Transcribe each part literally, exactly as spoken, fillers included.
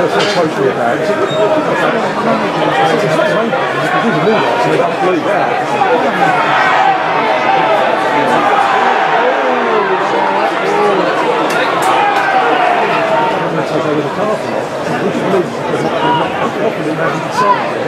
so totally about it. Take over the car for it. We can move because often it hasn't decided.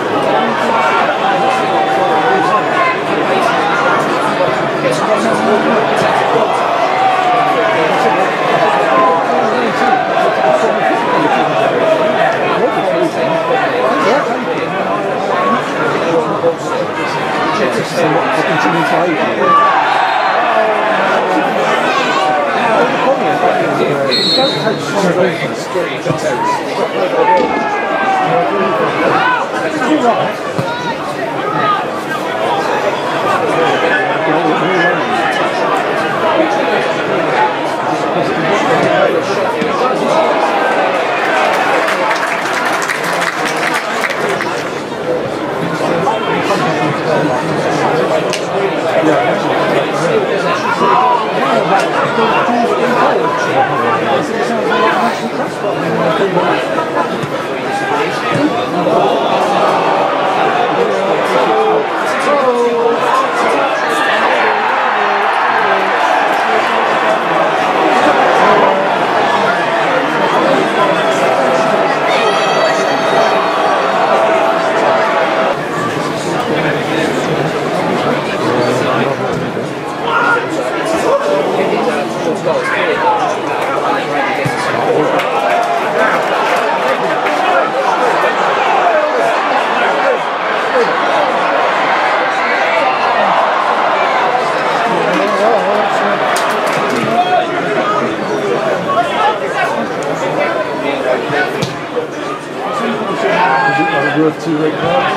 Worth two red cards.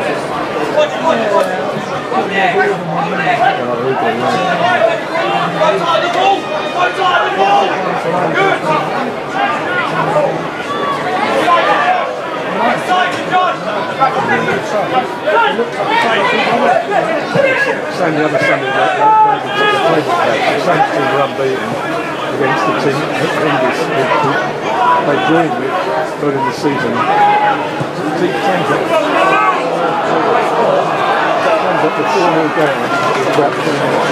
Same the other Sunday night, same team were unbeaten against the team they dreamed with early in the season. Turns up the four nil game about two minutes.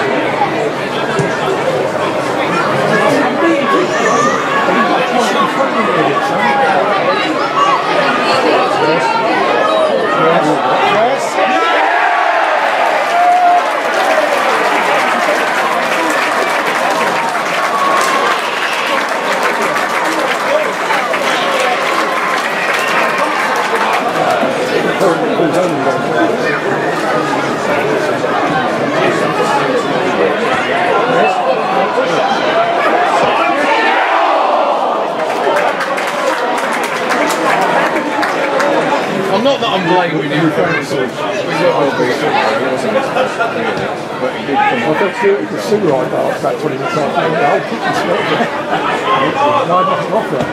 I'm not that I'm blaming him for it. I don't feel you could see right now about twenty minutes after the goal. No, nothing off there.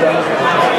Barnet.